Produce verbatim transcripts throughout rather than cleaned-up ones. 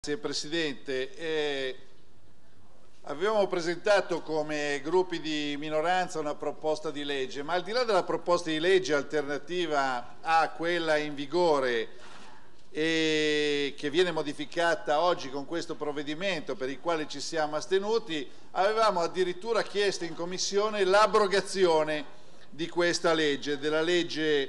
Grazie Presidente. Eh, avevamo presentato come gruppi di minoranza una proposta di legge, ma al di là della proposta di legge alternativa a quella in vigore e che viene modificata oggi con questo provvedimento, per il quale ci siamo astenuti, avevamo addirittura chiesto in Commissione l'abrogazione di questa legge, della legge,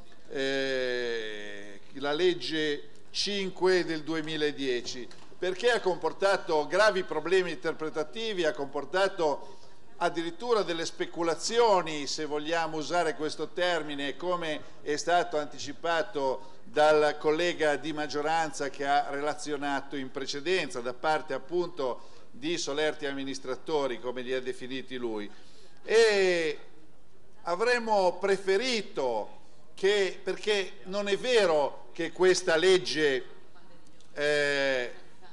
eh, la legge cinque del duemiladieci, perché ha comportato gravi problemi interpretativi, ha comportato addirittura delle speculazioni, se vogliamo usare questo termine, come è stato anticipato dal collega di maggioranza che ha relazionato in precedenza, da parte appunto di solerti amministratori, come li ha definiti lui. E avremmo preferito che, perché non è vero che questa legge eh,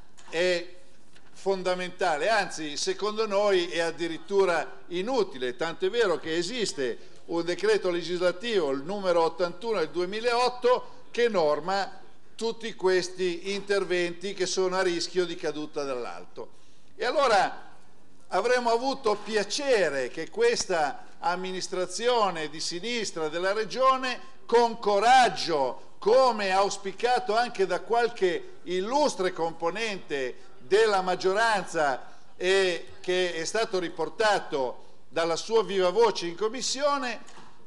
è fondamentale, anzi secondo noi è addirittura inutile, tanto è vero che esiste un decreto legislativo, il numero ottantuno del duemilaotto, che norma tutti questi interventi che sono a rischio di caduta dall'alto. E allora avremmo avuto piacere che questa amministrazione di sinistra della Regione, con coraggio, come auspicato anche da qualche illustre componente della maggioranza e che è stato riportato dalla sua viva voce in Commissione,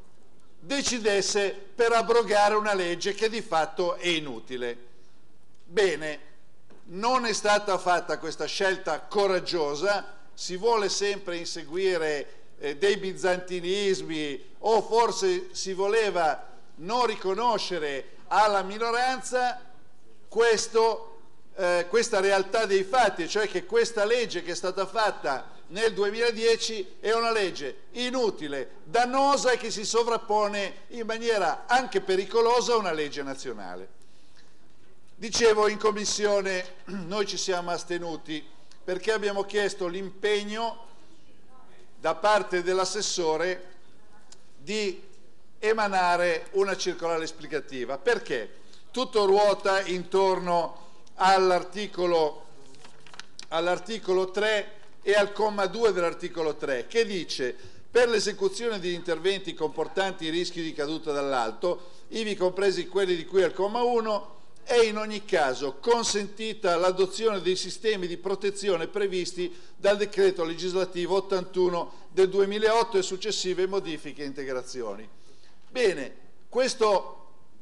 decidesse per abrogare una legge che di fatto è inutile. Bene, non è stata fatta questa scelta coraggiosa, si vuole sempre inseguire eh, dei bizantinismi, o forse si voleva non riconoscere alla minoranza questo, eh, questa realtà dei fatti, cioè che questa legge che è stata fatta nel duemiladieci è una legge inutile, dannosa e che si sovrappone in maniera anche pericolosa a una legge nazionale. Dicevo, in Commissione noi ci siamo astenuti perché abbiamo chiesto l'impegno da parte dell'assessore di emanare una circolare esplicativa. Perché? Tutto ruota intorno all'articolo all'articolo tre e al comma due dell'articolo tre, che dice: per l'esecuzione di interventi comportanti rischi di caduta dall'alto, ivi compresi quelli di cui al comma uno, è in ogni caso consentita l'adozione dei sistemi di protezione previsti dal decreto legislativo ottantuno del duemilaotto e successive modifiche e integrazioni. Bene, questo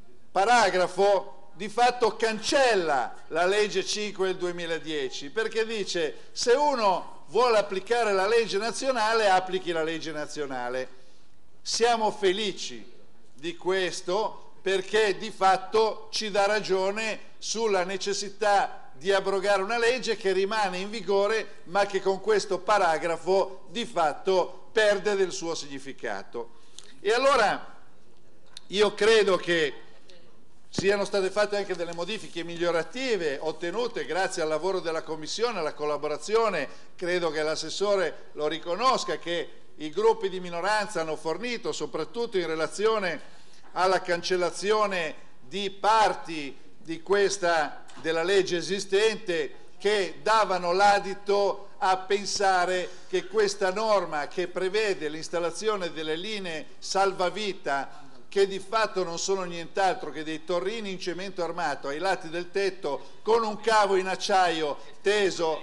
paragrafo di fatto cancella la legge cinque del duemiladieci, perché dice: se uno vuole applicare la legge nazionale, applichi la legge nazionale. Siamo felici di questo, perché di fatto ci dà ragione sulla necessità di abrogare una legge che rimane in vigore, ma che con questo paragrafo di fatto perde del suo significato. E allora io credo che siano state fatte anche delle modifiche migliorative ottenute grazie al lavoro della Commissione, alla collaborazione. Credo che l'assessore lo riconosca, che i gruppi di minoranza hanno fornito, soprattutto in relazione alla cancellazione di parti di questa, della legge esistente, che davano l'adito a pensare che questa norma, che prevede l'installazione delle linee salvavita, che di fatto non sono nient'altro che dei torrini in cemento armato ai lati del tetto con un cavo in acciaio teso.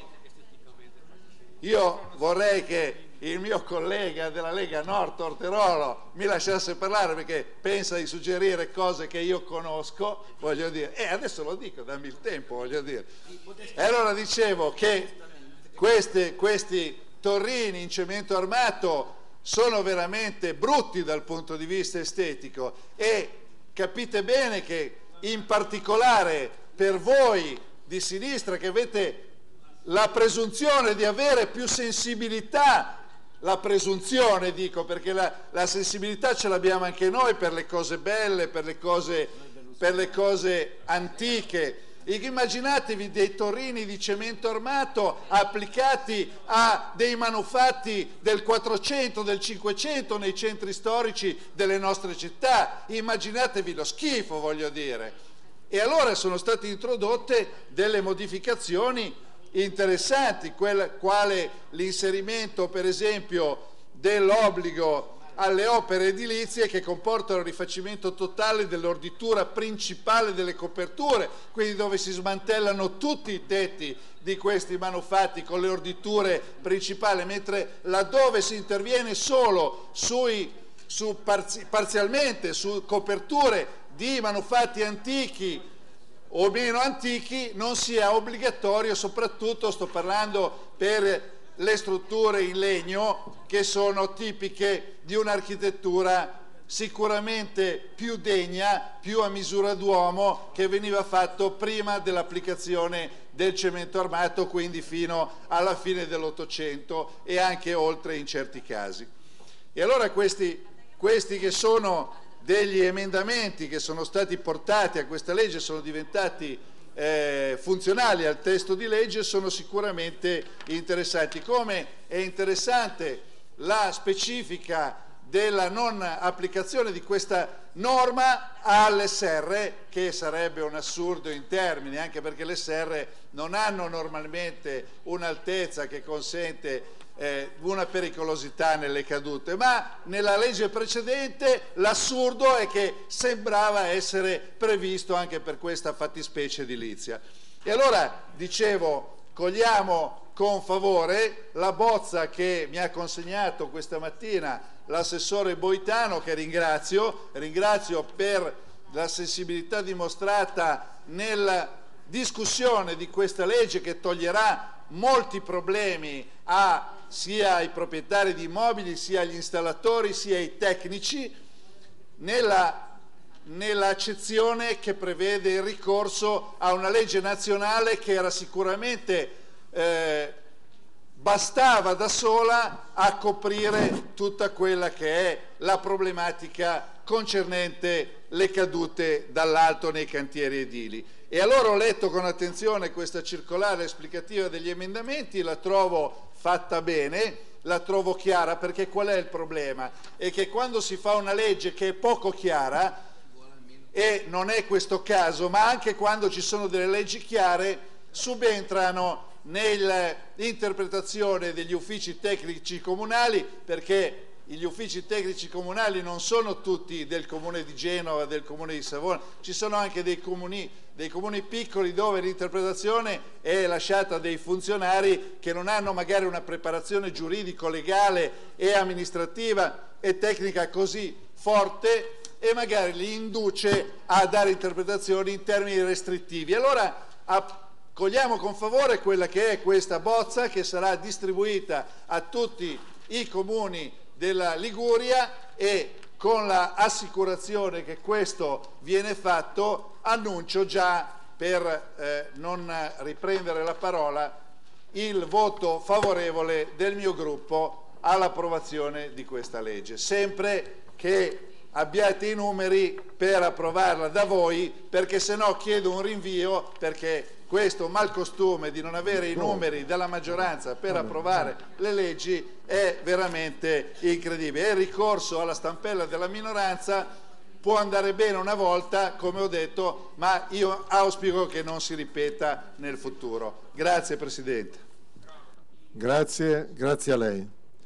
Io vorrei che il mio collega della Lega Nord Torterolo mi lasciasse parlare, perché pensa di suggerire cose che io conosco, voglio dire, e adesso lo dico, dammi il tempo, voglio dire. E allora dicevo che queste, questi torrini in cemento armato sono veramente brutti dal punto di vista estetico, e capite bene che in particolare per voi di sinistra, che avete la presunzione di avere più sensibilità, la presunzione dico, perché la, la sensibilità ce l'abbiamo anche noi per le cose belle, per le cose, per le cose antiche. Immaginatevi dei torrini di cemento armato applicati a dei manufatti del quattrocento, del cinquecento nei centri storici delle nostre città. Immaginatevi lo schifo, voglio dire. E allora sono state introdotte delle modificazioni interessanti, quel, quale l'inserimento per esempio dell'obbligo alle opere edilizie che comportano il rifacimento totale dell'orditura principale delle coperture, quindi dove si smantellano tutti i tetti di questi manufatti con le orditure principali, mentre laddove si interviene solo sui, su parzi, parzialmente su coperture di manufatti antichi o meno antichi non sia obbligatorio, soprattutto sto parlando per le strutture in legno che sono tipiche di un'architettura sicuramente più degna, più a misura d'uomo, che veniva fatto prima dell'applicazione del cemento armato, quindi fino alla fine dell'Ottocento e anche oltre in certi casi. E allora questi, questi che sono degli emendamenti che sono stati portati a questa legge, sono diventati eh, funzionali al testo di legge, sono sicuramente interessanti. Come è interessante la specifica della non applicazione di questa norma all'S R, che sarebbe un assurdo in termini, anche perché le S R non hanno normalmente un'altezza che consente eh, una pericolosità nelle cadute, ma nella legge precedente l'assurdo è che sembrava essere previsto anche per questa fattispecie edilizia. E allora, dicevo, cogliamo con favore la bozza che mi ha consegnato questa mattina l'assessore Boitano, che ringrazio, ringrazio per la sensibilità dimostrata nella discussione di questa legge, che toglierà molti problemi a, sia ai proprietari di immobili, sia agli installatori, sia ai tecnici, nella, nell'accezione che prevede il ricorso a una legge nazionale che era sicuramente Eh, bastava da sola a coprire tutta quella che è la problematica concernente le cadute dall'alto nei cantieri edili. E allora ho letto con attenzione questa circolare esplicativa degli emendamenti, la trovo fatta bene, la trovo chiara, perché qual è il problema? È che quando si fa una legge che è poco chiara, e non è questo caso, ma anche quando ci sono delle leggi chiare, subentrano nell'interpretazione degli uffici tecnici comunali, perché gli uffici tecnici comunali non sono tutti del comune di Genova, del comune di Savona, ci sono anche dei comuni, dei comuni piccoli dove l'interpretazione è lasciata a dei funzionari che non hanno magari una preparazione giuridico-legale e amministrativa e tecnica così forte, e magari li induce a dare interpretazioni in termini restrittivi. Allora a cogliamo con favore quella che è questa bozza, che sarà distribuita a tutti i comuni della Liguria, e con l'assicurazione che questo viene fatto annuncio già, per eh, non riprendere la parola, il voto favorevole del mio gruppo all'approvazione di questa legge, sempre che abbiate i numeri per approvarla da voi, perché se no chiedo un rinvio, perché questo malcostume di non avere i numeri della maggioranza per approvare le leggi è veramente incredibile. E il ricorso alla stampella della minoranza può andare bene una volta, come ho detto, ma io auspico che non si ripeta nel futuro. Grazie Presidente. Grazie, grazie a lei.